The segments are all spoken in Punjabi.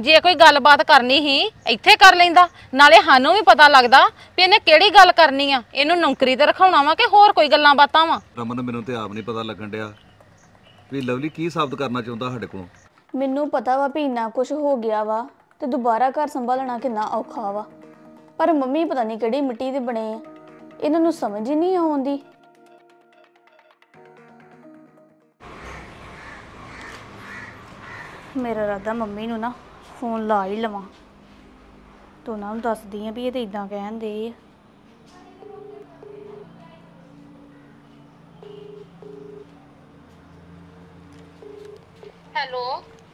ਜੇ ਕੋਈ ਗੱਲਬਾत ਕਰਨੀ ਹੀ ਇੱਥੇ ਕਰ ਲੈਂਦਾ। ਨਾਲੇ ਸਾਨੂੰ ਵੀ ਪਤਾ ਲੱਗਦਾ ਵੀ ਇਹਨੇ ਕਿਹੜੀ ਗੱਲ ਕਰਨੀ ਆ। ਇਹਨੂੰ ਨੌਕਰੀ ਤੇ ਰਖਾਉਣਾ ਵਾ ਕਿ ਹੋਰ ਕੋਈ ਗੱਲਾਂ ਬਾਤਾਂ ਵਾ। ਰਮਨ ਮੈਨੂੰ ਤੇ ਆਪ ਨਹੀਂ ਪਤਾ ਲੱਗਣ ਡਿਆ ਵੀ ਲਵਲੀ ਕੀ ਸਾਬਤ ਕਰਨਾ ਚਾਹੁੰਦਾ ਸਾਡੇ ਕੋਲੋਂ। ਮੈਨੂੰ ਪਤਾ ਵਾ ਵੀ ਇੰਨਾ ਕੁਝ ਹੋ ਗਿਆ ਵਾ ਤੇ ਦੁਬਾਰਾ ਘਰ ਸੰਭਾਲਣਾ ਕਿੰਨਾ ਔਖਾ ਵਾ, ਪਰ ਮੰਮੀ ਪਤਾ ਨਹੀਂ ਕਿਹੜੀ ਮਿੱਟੀ ਦੇ ਬਣੇ ਆ, ਇਹਨਾਂ ਨੂੰ ਸਮਝ ਹੀ ਨਹੀਂ ਆਉਂਦੀ। ਮੇਰਾ ਇਰਾਦਾ ਮੰਮੀ ਨੂੰ ਨਾ ਫੋਨ ਲਾ ਹੀ ਲਵਾਂ ਤੇ ਉਹਨਾਂ ਨੂੰ ਦੱਸਦੀ ਆ ਵੀ ਇਹ ਤਾਂ ਇਦਾਂ ਕਹਿੰਦੇ ਆ। ਹੈਲੋ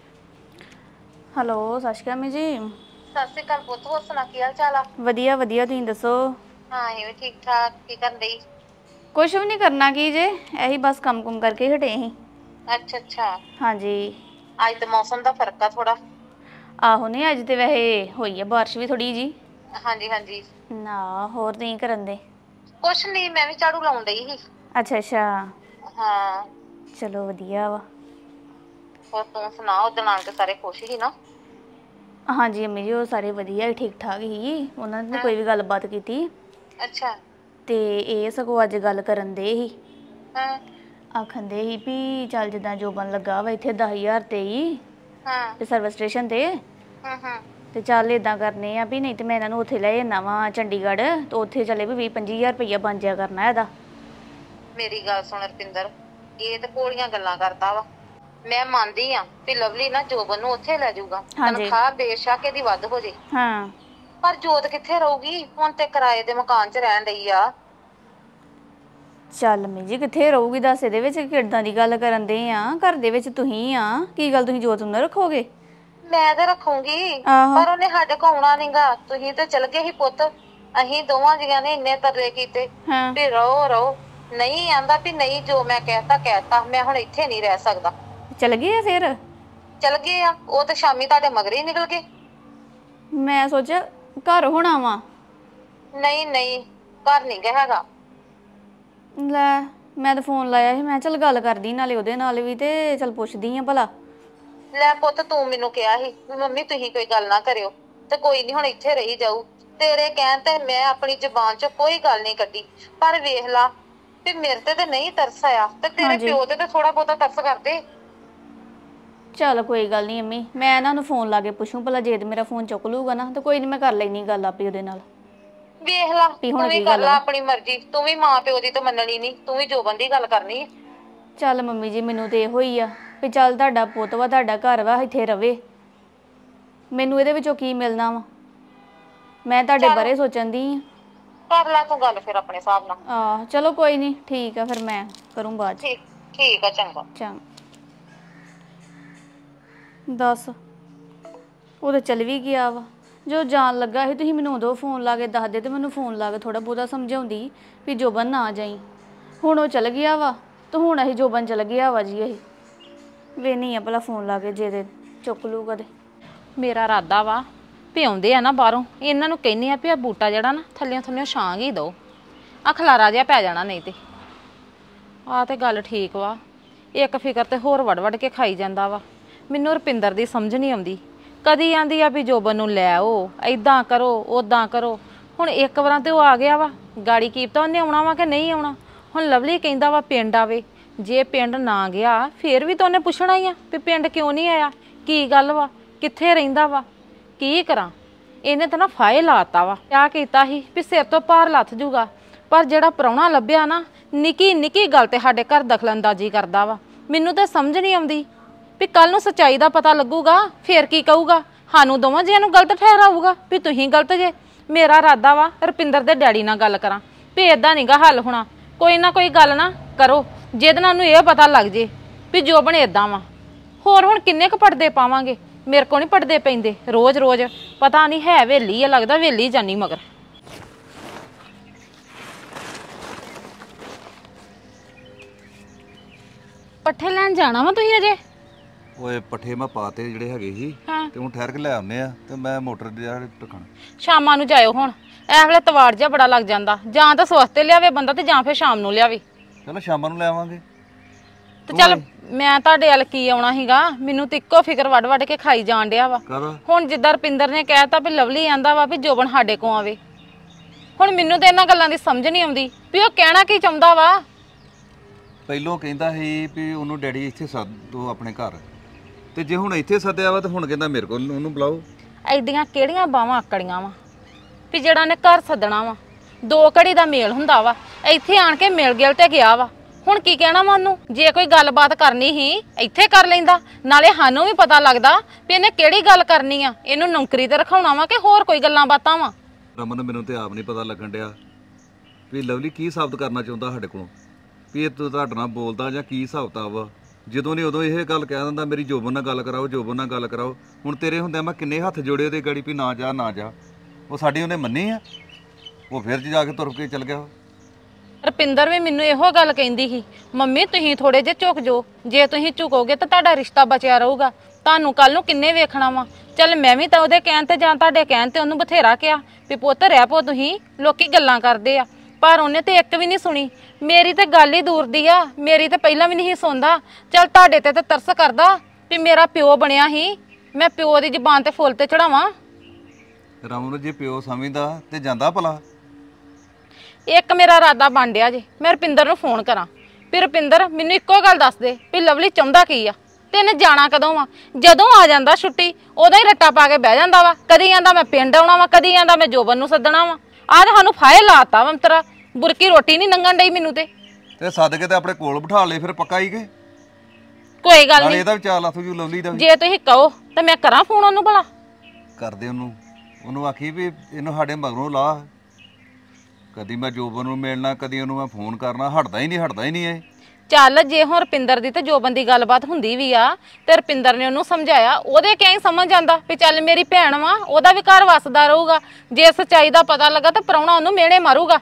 ਹੈਲੋ, ਸਤਿ ਸ਼੍ਰੀ ਅਕਾਲ ਮੰਮੀ ਜੀ। ਸਤਿ ਸ਼੍ਰੀ ਅਕਾਲ ਪੁੱਤ, ਹੋਰ ਸੁਣਾ ਕੀ ਹਾਲ ਚਾਲ ਆ? ਵਧੀਆ ਵਧੀਆ, ਤੁਸੀਂ ਦੱਸੋ? ਹਾਂ ਇਹ ਵੀ ਠੀਕ ਠਾਕ। ਕੀ ਕਰਨ ਡਈ? ਕੁਛ ਵੀ ਨਹੀਂ ਕਰਨਾ ਕੀ ਜੇ, ਇਹੀ ਬਸ ਕੰਮ ਕੁਮ ਕਰਕੇ ਹਟੇ ਸੀ। ਅੱਛਾ ਅੱਛਾ। ਹਾਂਜੀ, ਅੱਜ ਤੇ ਮੌਸਮ ਦਾ ਫਰਕ ਆ ਥੋੜਾ। ਆਹੋ ਨਹੀਂ ਅੱਜ ਤੇ ਵੈਸੇ ਹੋਈ ਆ ਬਾਰਿਸ਼ ਵੀ ਥੋੜੀ ਜੀ। ਹਾਂਜੀ ਹਾਂਜੀ। ਨਾ ਹੋਰ ਤੁਸੀਂ ਕਰਨ ਦੇ? ਕੁਛ ਨਹੀਂ, ਮੈਂ ਵੀ ਝਾੜੂ ਲਾਉਣ ਡਈ ਸੀ। ਅੱਛਾ ਅੱਛਾ, ਹਾਂ ਚਲੋ ਵਧੀਆ ਵਾ। ਹੋਰ ਤੂੰ ਸੁਣਾ? ਉਹਦੇ ਨਾਲ ਤੇ ਸਾਰੇ ਖੁਸ਼ ਹੀ ਨਾ? ਹਾਂਜੀ ਅੰਮੀ ਜੀ ਉਹ ਸਾਰੇ ਵਧੀਆ ਠੀਕ ਠਾਕ ਹੀ, ਉਹਨਾਂ ਨੇ ਕੋਈ ਵੀ ਗੱਲਬਾਤ ਕੀਤੀ। ਅੱਛਾ। ਤੇ ਇਹ ਸਗੋਂ ਅੱਜ ਗੱਲ ਕਰਨ ਦੇ ਹੀ, ਹਾਂ ਆਖਣ ਦੇ ਹੀ ਵੀ ਚੱਲ ਜਿੱਦਾਂ ਜੋਬਨ ਲੱਗਾ ਵਾ ਇੱਥੇ 10,000 ਤੇ ਹੀ ਹਾਂ ਤੇ ਸਰਵਿਸ ਸਟੇਸ਼ਨ ਤੇ, ਹਾਂ ਤੇ ਚੱਲ ਇਦਾਂ ਕਰਨੇ ਆ ਵੀ ਨਹੀਂ ਤੇ ਮੈਂ ਇਹਨਾਂ ਨੂੰ ਉੱਥੇ ਲੈ ਜਾਣਾ ਵਾ ਚੰਡੀਗੜ੍ਹ, ਤੇ ਉੱਥੇ ਚੱਲੇ ਵੀ 20-25,000 ਰੁਪਈਆ ਬਣ ਜਾਇਆ ਕਰਨਾ ਇਹਦਾ। ਮੇਰੀ ਗੱਲ ਸੁਣ ਰਪਿੰਦਰ, ਇਹ ਤੇ ਭੋਲੀਆਂ ਗੱਲਾਂ ਕਰਦਾ ਵਾ। ਮੈਂ ਮੰਨਦੀ ਆ ਵੀ ਲਵਲੀ ਨਾ ਜੋਬਨ ਨੂੰ ਉੱਥੇ ਲੈ ਜਾਊਗਾ, ਤਨਖਾਹ ਬੇਸ਼ੱਕ ਇਹਦੀ ਵੱਧ ਹੋ ਜੇ, ਹਾਂ ਪਰ ਜੋਤ ਕਿੱਥੇ ਰਹੂਗੀ? ਹੁਣ ਤੇ ਕਿਰਾਏ ਦੇ ਮਕਾਨ 'ਚ ਰਹਿਣ ਡਈ ਆ। ਚੱਲ ਮੰਮੀ ਜੀ ਕਿੱਥੇ ਰਹੂਗੀ ਦੱਸ, ਇਹਦੇ ਵਿੱਚ ਕਿੱਦਾਂ ਦੀ ਗੱਲ ਕਰਨ ਦੇ ਆ? ਘਰ ਦੇ ਵਿੱਚ ਤੁਸੀਂ ਆ, ਕੀ ਗੱਲ ਤੁਸੀਂ ਜੋਤ ਨੂੰ ਰੱਖੋਗੇ? ਮੈਂ ਤੇ ਰੱਖੂੰਗੀ, ਆਹੋ ਪਰ ਉਹਨੇ ਸਾਡੇ ਕੋਲ ਆਉਣਾ ਨਹੀਂਗਾ। ਤੁਸੀਂ ਤੇ ਚਲ ਗਏ ਸੀ ਪੁੱਤ, ਅਸੀਂ ਦੋਵਾਂ ਜੀਆਂ ਨੇ ਇੰਨੇ ਤਰਲੇ ਕੀਤੇ ਹਾਂ ਵੀ ਰਹੋ ਰਹੋ, ਨਹੀਂ ਆਂਦਾ ਵੀ ਨਹੀਂ, ਜੋ ਮੈਂ ਕਹਿਤਾ ਮੈਂ ਹੁਣ ਇੱਥੇ ਨਹੀਂ ਰਹਿ ਸਕਦਾ। ਚਲ ਗਏ ਆ ਫਿਰ? ਚਲ ਗਏ ਆ, ਉਹ ਤੇ ਸ਼ਾਮੀ ਤੁਹਾਡੇ ਮਗਰੇ ਹੀ ਨਿਕਲ ਗਏ। ਮੈਂ ਸੋਚਿਆ ਘਰ ਹੋਣਾ ਵਾ। ਨਹੀਂ ਨਹੀਂ, ਘਰ ਨਹੀਂ ਗਿਆ ਹੈਗਾ। ਲੈ ਮੈਂ ਤਾਂ ਫੋਨ ਲਾਇਆ ਸੀ, ਮੈਂ ਚੱਲ ਗੱਲ ਕਰਦੀ ਨਾਲੇ ਉਹਦੇ ਨਾਲ ਵੀ, ਤੇ ਚੱਲ ਪੁੱਛਦੀ ਆ ਭਲਾ। ਲੈ ਪੁੱਤ, ਤੂੰ ਮੈਨੂੰ ਕਿਹਾ ਸੀ ਵੀ ਮੰਮੀ ਤੁਸੀਂ ਕੋਈ ਗੱਲ ਨਾ ਕਰਿਓ, ਤੇ ਕੋਈ ਨਹੀਂ ਹੁਣ ਇੱਥੇ ਰਹੀ ਜਾਊ। ਤੇਰੇ ਕਹਿਣ ਤੇ ਮੈਂ ਆਪਣੀ ਜ਼ੁਬਾਨ 'ਚ ਕੋਈ ਗੱਲ ਨਹੀਂ ਕੱਢੀ, ਪਰ ਵੇਖ ਲਾ ਵੀ ਮੇਰੇ ਤੇ ਨਹੀਂ ਤਰਸ ਆਇਆ, ਤੇ ਤੇਰੇ ਪਿਓ ਤੇ ਥੋੜਾ ਬਹੁਤਾ ਤਰਸ ਕਰਦੇ। ਚੱਲ ਕੋਈ ਗੱਲ ਨਹੀਂ ਅੰਮੀ, ਮੈਂ ਇਹਨਾਂ ਨੂੰ ਫੋਨ ਲਾ ਕੇ ਪੁੱਛੂ ਭਲਾ, ਜੇ ਤੇ ਮੇਰਾ ਫੋਨ ਚੁੱਕ ਲੂਗਾ ਨਾ ਤੇ ਕੋਈ ਨਹੀਂ, ਮੈਂ ਕਰ ਲੈਣੀ ਗੱਲ ਆਪੇ ਉਹਦੇ ਨਾਲ। ਵੇਖ ਲਾ, ਤੂੰ ਵੀ ਕਰ ਲਾ ਆਪਣੀ ਮਰਜ਼ੀ, ਤੂੰ ਵੀ ਮਾਂ ਪਿਓ ਦੀ ਤਾਂ ਮੰਨਣੀ ਨਹੀਂ, ਤੂੰ ਵੀ ਜੋਬਨ ਦੀ ਗੱਲ ਕਰਨੀ ਹੈ। ਚੱਲ ਮੰਮੀ ਜੀ ਮੈਨੂੰ ਤੇ ਇਹੋ ਹੀ ਆ ਵੀ ਚੱਲ ਤੁਹਾਡਾ ਪੁੱਤ ਵਾ, ਤੁਹਾਡਾ ਘਰ ਵਾ, ਇੱਥੇ ਰਵੇ, ਮੈਨੂੰ ਇਹਦੇ ਵਿੱਚੋਂ ਕੀ ਮਿਲਣਾ ਵਾ? ਮੈਂ ਤੁਹਾਡੇ ਬਾਰੇ ਸੋਚਣ ਦੀ ਆ। ਕਰ ਲੈ ਤੂੰ ਗੱਲ ਫਿਰ ਆਪਣੇ ਹਿਸਾਬ ਨਾਲ। ਆਹ ਚਲੋ ਕੋਈ ਨਹੀਂ, ਠੀਕ ਆ ਫਿਰ ਮੈਂ ਕਰੂੰ ਬਾਅਦ 'ਚ। ਠੀਕ ਠੀਕ ਆ, ਚੰਗਾ ਚੰਗਾ। ਦੱਸ ਉਹ ਤਾਂ ਚਲ ਵੀ ਗਿਆ ਵਾ, ਜੋ ਜਾਣ ਲੱਗਾ ਸੀ ਤੁਸੀਂ ਮੈਨੂੰ ਉਦੋਂ ਫੋਨ ਲਾ ਕੇ ਦੱਸਦੇ ਤੇ ਮੈਨੂੰ ਫੋਨ ਲਾ ਕੇ ਥੋੜਾ ਬਹੁਤਾ ਸਮਝਾਉਂਦੀ ਵੀ ਜੋਬਨ ਨਾ ਜਾਈ। ਹੁਣ ਉਹ ਚਲ ਗਿਆ ਵਾ ਤੇ ਹੁਣ ਅਸੀਂ ਜੋਬਨ ਚਲ ਗਿਆ ਵਾ ਜੀ, ਅਸੀਂ ਵੇਨੀ ਆ ਭਲਾ ਫੋਨ ਲਾ ਕੇ ਜੇ ਦੇ ਚੁੱਕ ਲੂਗਾ ਤੇ। ਮੇਰਾ ਇਰਾਦਾ ਵਾ ਵੀ ਆਉਂਦੇ ਆ ਨਾ ਬਾਹਰੋਂ, ਇਹਨਾਂ ਨੂੰ ਕਹਿੰਨੀ ਆ ਵੀ ਆ ਬੂਟਾ ਜਿਹੜਾ ਨਾ ਥੱਲਿਓਂ ਥੱਲਿਓਂ ਛਾਂ ਹੀ ਦੋ, ਆ ਖਲਾਰਾ ਜਿਹਾ ਪੈ ਜਾਣਾ ਨਹੀਂ ਤੇ। ਆ ਤੇ ਗੱਲ ਠੀਕ ਵਾ, ਇੱਕ ਫਿਕਰ ਤੇ ਹੋਰ ਵੜ ਵੜ ਕੇ ਖਾਈ ਜਾਂਦਾ ਵਾ। ਮੈਨੂੰ ਰੁਪਿੰਦਰ ਦੀ ਸਮਝ ਨਹੀਂ ਆਉਂਦੀ, ਕਦੀ ਆਂਦੀ ਆ ਵੀ ਜੋਬਨ ਨੂੰ ਲੈ ਆਓ, ਏਦਾਂ ਕਰੋ ਓਦਾਂ ਕਰੋ। ਹੁਣ ਇੱਕ ਵਾਰਾਂ ਤੇ ਉਹ ਆ ਗਿਆ ਵਾ, ਗਾੜੀ ਕੀਪਤਾ ਉਹਨੇ ਆਉਣਾ ਵਾ ਕਿ ਨਹੀਂ ਆਉਣਾ। ਹੁਣ ਲਵਲੀ ਕਹਿੰਦਾ ਵਾ ਪਿੰਡ ਆਵੇ, ਜੇ ਪਿੰਡ ਨਾ ਗਿਆ ਫੇਰ ਵੀ ਤਾਂ ਉਹਨੇ ਪੁੱਛਣਾ ਹੀ ਆ ਵੀ ਪਿੰਡ ਕਿਉਂ ਨਹੀਂ ਆਇਆ, ਕੀ ਗੱਲ ਵਾ, ਕਿੱਥੇ ਰਹਿੰਦਾ ਵਾ, ਕੀ ਕਰਾਂ। ਇਹਨੇ ਤਾਂ ਨਾ ਫਾਹੇ ਲਾਤਾ ਵਾ, ਕਿਆ ਕੀਤਾ ਸੀ ਵੀ ਸਿਰ ਤੋਂ ਭਾਰ ਲੱਥ ਜੂਗਾ, ਪਰ ਜਿਹੜਾ ਪ੍ਰਾਹੁਣਾ ਲੱਭਿਆ ਨਾ ਨਿੱਕੀ ਨਿੱਕੀ ਗੱਲ ਤੇ ਸਾਡੇ ਘਰ ਦਖਲਅੰਦਾਜ਼ੀ ਕਰਦਾ ਵਾ। ਮੈਨੂੰ ਤਾਂ ਸਮਝ ਨਹੀਂ ਆਉਂਦੀ ਵੀ ਕੱਲ ਨੂੰ ਸੱਚਾਈ ਦਾ ਪਤਾ ਲੱਗੂਗਾ ਫੇਰ ਕੀ ਕਹੂਗਾ, ਸਾਨੂੰ ਦੋਵਾਂ ਜੀਆਂ ਨੂੰ ਗਲਤ ਠਹਿਰਾਊਗਾ ਵੀ ਤੁਸੀਂ ਗਲਤ ਜੇ। ਮੇਰਾ ਇਰਾਦਾ ਵਾ ਰੁਪਿੰਦਰ ਦੇ ਡੈਡੀ ਨਾਲ ਗੱਲ ਕਰਾਂ ਵੀ ਏਦਾਂ ਨਹੀਂਗਾ ਹੱਲ ਹੋਣਾ, ਕੋਈ ਨਾ ਕੋਈ ਗੱਲ ਨਾ ਕਰੋ ਜਿਹਦੇ ਨਾਲ ਉਹਨੂੰ ਇਹ ਪਤਾ ਲੱਗ ਜੇ ਵੀ ਜੋਬਨ ਏਦਾਂ ਵਾ। ਹੋਰ ਹੁਣ ਕਿੰਨੇ ਕੁ ਪੜਦੇ ਪਾਵਾਂਗੇ, ਮੇਰੇ ਕੋਲ ਨਹੀਂ ਪੜਦੇ ਪੈਂਦੇ ਰੋਜ਼ ਰੋਜ਼। ਪਤਾ ਨਹੀਂ ਹੈ ਵੇਲੀ ਆ, ਲੱਗਦਾ ਵੇਲੀ ਜਾਨੀ ਮਗਰ। ਪੱਠੇ ਲੈਣ ਜਾਣਾ ਵਾ ਤੁਸੀਂ ਅਜੇ? ਓਏ ਪੱਠੇ ਮੈਂ ਪਾਤੇ ਜਿਹੜੇ ਹੈਗੇ ਸੀ, ਤੇ ਹੁਣ ਠਹਿਰ ਕੇ ਲੈ ਆਉਨੇ ਆ, ਤੇ ਮੈਂ ਮੋਟਰ ਦੇ ਟਕਣ ਸ਼ਾਮਾਂ ਨੂੰ ਜਾਇਓ। ਹੁਣ ਇਸ ਵੇਲੇ ਤਵਾੜ ਜਿਹਾ ਬੜਾ ਲੱਗ ਜਾਂਦਾ, ਜਾਂ ਤਾਂ ਸਵਸਤੇ ਲਿਆਵੇ ਬੰਦਾ ਤੇ ਜਾਂ ਫਿਰ ਸ਼ਾਮ ਨੂੰ ਲਿਆਵੇ। ਚਲੋ ਸ਼ਾਮਾਂ ਨੂੰ ਲੈ ਆਵਾਂਗੇ। ਤੇ ਚੱਲ ਮੈਂ ਤੁਹਾਡੇ ਵੱਲ ਕੀ ਆਉਣਾ ਸੀਗਾ, ਮੈਨੂੰ ਤੇ ਇੱਕੋ ਫਿਕਰ ਵੱਡ ਵੱਡ ਕੇ ਖਾਈ ਜਾਣ ਡਿਆ ਵਾ। ਹੁਣ ਜਿੱਦਾਂ ਰਪਿੰਦਰ ਨੇ ਕਹਿਤਾ ਵੀ ਲਵਲੀ ਆਂਦਾ ਵਾ ਵੀ ਜੋਬਨ ਸਾਡੇ ਕੋਲ ਆਵੇ, ਹੁਣ ਮੈਨੂੰ ਤੇ ਇਹਨਾਂ ਗੱਲਾਂ ਦੀ ਸਮਝ ਨਹੀਂ ਆਉਂਦੀ ਵੀ ਉਹ ਕਹਿਣਾ ਕੀ ਚਾਹੁੰਦਾ ਵਾ। ਪਹਿਲੋਂ ਕਹਿੰਦਾ ਸੀ ਵੀ ਉਹਨੂੰ ਡੈਡੀ ਇੱਥੇ ਸੱਦੋ ਆਪਣੇ ਘਰ, ਤੇ ਜੇ ਹੁਣ ਇੱਥੇ ਸੱਦਿਆ ਵਾ ਤੇ ਹੁਣ ਕਹਿੰਦਾ ਮੇਰੇ ਕੋਲ ਉਹਨੂੰ ਬੁਲਾਓ। ਐਡੀਆਂ ਕਿਹੜੀਆਂ ਬਾਵਾਂ ਆਕੜੀਆਂ ਵਾ ਵੀ ਜਿਹੜਾ ਨੇ ਘਰ ਸੱਦਣਾ ਵਾ, 2 ਘੜੀ ਦਾ ਮੇਲ ਹੁੰਦਾ ਵਾ, ਇੱਥੇ ਆਣ ਕੇ ਮਿਲ ਗਿਲ ਤੇ ਗਿਆ ਵਾ। ਹੁਣ ਕੀ ਕਹਿਣਾ ਵਾ ਉਹਨੂੰ? ਜੇ ਕੋਈ ਗੱਲਬਾਤ ਕਰਨੀ ਹੀ ਇੱਥੇ ਕਰ ਲੈਂਦਾ, ਨਾਲੇ ਸਾਨੂੰ ਵੀ ਪਤਾ ਲੱਗਦਾ ਵੀ ਇਹਨੇ ਕਿਹੜੀ ਗੱਲ ਕਰਨੀ ਆ, ਇਹਨੂੰ ਨੌਕਰੀ ਤੇ ਰਖਾਉਣਾ ਵਾ ਕਿ ਹੋਰ ਕੋਈ ਗੱਲਾਂ ਬਾਤਾਂ ਵਾ। ਰਮਨ ਮੈਨੂੰ ਤੇ ਆਪ ਨਹੀਂ ਪਤਾ ਲੱਗਣ ਡਿਆ ਵੀ ਲਵਲੀ ਕੀ ਸਾਬਤ ਕਰਨਾ ਚਾਹੁੰਦਾ ਸਾਡੇ ਕੋਲੋਂ, ਵੀ ਇਹ ਤੁਹਾਡੇ ਨਾਲ ਬੋਲਦਾ ਜਾਂ ਕੀ ਹਿਸਾਬ ਕਿਤਾਬ ਵਾ। ਜਦੋਂ ਨਹੀਂ ਉਦੋਂ ਇਹ ਗੱਲ ਕਹਿ ਦਿੰਦਾ ਮੇਰੀ ਜੋਬਨ ਨਾਲ ਗੱਲ ਕਰਾਓ, ਜੋਬਨ ਨਾਲ ਗੱਲ ਕਰਾਓ। ਹੁਣ ਤੇਰੇ ਹੁੰਦਿਆਂ ਮੈਂ ਕਿੰਨੇ ਹੱਥ ਜੋੜੇ ਉਹਦੇ ਗਾੜੀ ਵੀ ਨਾ ਜਾ ਨਾ ਜਾ, ਉਹ ਸਾਡੀ ਉਹਨੇ ਮੰਨੀ ਆ, ਉਹ ਫਿਰ ਜਾ ਕੇ ਤੁਰ ਕੇ ਚਲ ਗਿਆ। ਰਪਿੰਦਰ ਵੀ ਮੈਨੂੰ ਇਹੋ ਗੱਲ ਕਹਿੰਦੀ ਸੀ, ਮੰਮੀ ਤੁਸੀਂ ਥੋੜੇ ਜਿਹੇ ਝੁਕ ਜਾਓ, ਜੇ ਤੁਸੀਂ ਝੁਕੋਗੇ ਤਾਂ ਤੁਹਾਡਾ ਰਿਸ਼ਤਾ ਬਚਿਆ ਰਹੂਗਾ, ਤੁਹਾਨੂੰ ਕੱਲ ਨੂੰ ਕਿੰਨੇ ਵੇਖਣਾ ਵਾ। ਚੱਲ ਮੈਂ ਵੀ ਤਾਂ ਉਹਦੇ ਕਹਿਣ ਤੇ ਜਾਂ ਤੁਹਾਡੇ ਕਹਿਣ ਤੇ ਉਹਨੂੰ ਬਥੇਰਾ ਕਿਹਾ ਵੀ ਪੁੱਤ ਰਹਿ ਪੋ, ਤੁਸੀਂ ਲੋਕੀ ਗੱਲਾਂ ਕਰਦੇ ਆ, ਪਰ ਉਹਨੇ ਤੇ ਇੱਕ ਵੀ ਨਹੀਂ ਸੁਣੀ। ਮੇਰੀ ਤੇ ਗੱਲ ਹੀ ਦੂਰ ਦੀ ਆ, ਮੇਰੀ ਤੇ ਪਹਿਲਾਂ ਵੀ ਨਹੀਂ ਸੁਣਦਾ। ਚੱਲ ਤੁਹਾਡੇ ਤੇ ਤਰਸ ਕਰਦਾ ਵੀ ਮੇਰਾ ਪਿਓ ਬਣਿਆ ਸੀ, ਮੈਂ ਪਿਓ ਦੀ ਜ਼ੁਬਾਨ ਤੇ ਫੁੱਲ ਤੇ ਚੜਾਵਾਂ। ਰਮਨ ਜੇ ਪਿਓ ਸਮਝਦਾ ਤੇ ਜਾਂਦਾ ਭਲਾ। ਇੱਕ ਮੇਰਾ ਇਰਾਦਾ ਬਣ ਡਿਆ ਜੇ, ਮੈਂ ਰੁਪਿੰਦਰ ਨੂੰ ਫੋਨ ਕਰਾਂ ਵੀ ਰੁਪਿੰਦਰ ਮੈਨੂੰ ਇੱਕੋ ਗੱਲ ਦੱਸ ਦੇ ਵੀ ਲਵਲੀ ਚਾਹੁੰਦਾ ਕੀ ਆ, ਤੇ ਇਹਨੇ ਜਾਣਾ ਕਦੋਂ ਵਾ। ਜਦੋਂ ਆ ਜਾਂਦਾ ਛੁੱਟੀ ਉਦੋਂ ਹੀ ਰੱਟਾ ਪਾ ਕੇ ਬਹਿ ਜਾਂਦਾ ਵਾ, ਕਦੀ ਆਂਦਾ ਮੈਂ ਪਿੰਡ ਆਉਣਾ ਵਾ, ਕਦੀ ਆਂਦਾ ਮੈਂ ਜੋਬਨ ਨੂੰ ਸੱਦਣਾ ਵਾ। ਆਹ ਸਾਨੂੰ ਫਾਇਲ ਲਾਤਾ ਵਾ ਤੇਰਾ, ਬੁਰਕੀ ਰੋਟੀ ਨਹੀਂ ਲੰਘਣ ਡਈ ਮੈਨੂੰ ਤੇ ਸੱਦ ਕੇ ਤੇ ਆਪਣੇ ਕੋਲ ਬਿਠਾ ਲਏ ਫਿਰ ਪੱਕਾ ਹੀ ਕੇ। ਕੋਈ ਗੱਲ ਨਹੀਂ, ਇਹਦਾ ਵੀ ਚਾਲ ਆਥੂ ਜੂ ਲਵਲੀ ਦਾ। ਜੇ ਤੁਸੀਂ ਕਹੋ ਤਾਂ ਮੈਂ ਕਰਾਂ ਫੋਨ ਉਹਨੂੰ ਭਲਾ। ਕਰਦੇ ਉਹਨੂੰ ਆਖੀ ਵੀ ਇਹਨੂੰ ਸਾਡੇ ਮਗਰੋਂ ਲਾ, ਕਦੀ ਮੈਂ ਜੋਬਨ ਨੂੰ ਮਿਲਣਾ, ਕਦੀ ਉਹਨੂੰ ਮੈਂ ਫੋਨ ਕਰਨਾ, ਹਟਦਾ ਹੀ ਨਹੀਂ ਇਹ। ਚੱਲ ਜੇ ਹੁਣ ਰਪਿੰਦਰ ਦੀ ਤੇ ਜੋਬਨ ਦੀ ਗੱਲਬਾਤ ਹੁੰਦੀ ਵੀ ਆ ਤੇ ਰਪਿੰਦਰ ਨੇ ਉਹਨੂੰ ਸਮਝਾਇਆ, ਉਹਦੇ ਕਿਉਂ ਸਮਝ ਜਾਂਦਾ ਵੀ ਚੱਲ ਮੇਰੀ ਭੈਣ ਵਾ, ਉਹਦਾ ਵੀ ਘਰ ਵਸਦਾ ਰਹੂਗਾ। ਜੇ ਸੱਚਾਈ ਦਾ ਪਤਾ ਲੱਗਾ ਤਾਂ ਪ੍ਰਾਹੁਣਾ ਉਹਨੂੰ ਮਿਹਣੇ ਮਾਰੂਗਾ।